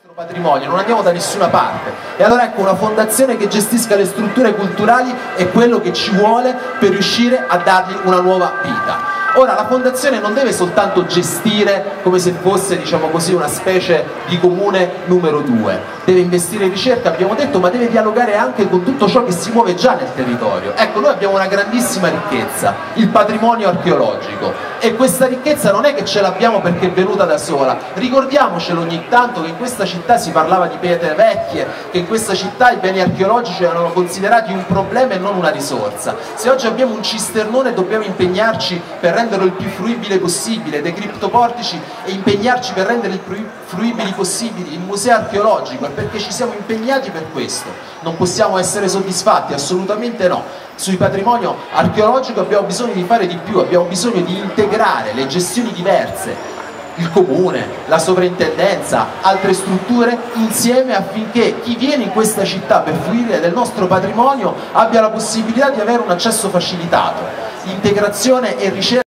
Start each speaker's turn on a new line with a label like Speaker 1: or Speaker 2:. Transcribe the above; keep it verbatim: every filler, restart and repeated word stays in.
Speaker 1: patrimonio, non andiamo da nessuna parte. E allora ecco, una fondazione che gestisca le strutture culturali è quello che ci vuole per riuscire a dargli una nuova vita. Ora, la fondazione non deve soltanto gestire come se fosse, diciamo così, una specie di comune numero due, deve investire in ricerca, abbiamo detto, ma deve dialogare anche con tutto ciò che si muove già nel territorio. Ecco, noi abbiamo una grandissima ricchezza, il patrimonio archeologico, e questa ricchezza non è che ce l'abbiamo perché è venuta da sola. Ricordiamocelo ogni tanto che in questa città si parlava di pietre vecchie, che in questa città i beni archeologici erano considerati un problema e non una risorsa. Se oggi abbiamo un cisternone dobbiamo impegnarci per renderlo il più fruibile possibile, dei criptoportici, e impegnarci per rendere il più fruibili possibili il museo archeologico, è perché ci siamo impegnati per questo. Non possiamo essere soddisfatti, assolutamente no. Sul patrimonio archeologico abbiamo bisogno di fare di più, abbiamo bisogno di integrare le gestioni diverse, il comune, la sovrintendenza, altre strutture insieme, affinché chi viene in questa città per fruire del nostro patrimonio abbia la possibilità di avere un accesso facilitato. Integrazione e ricerca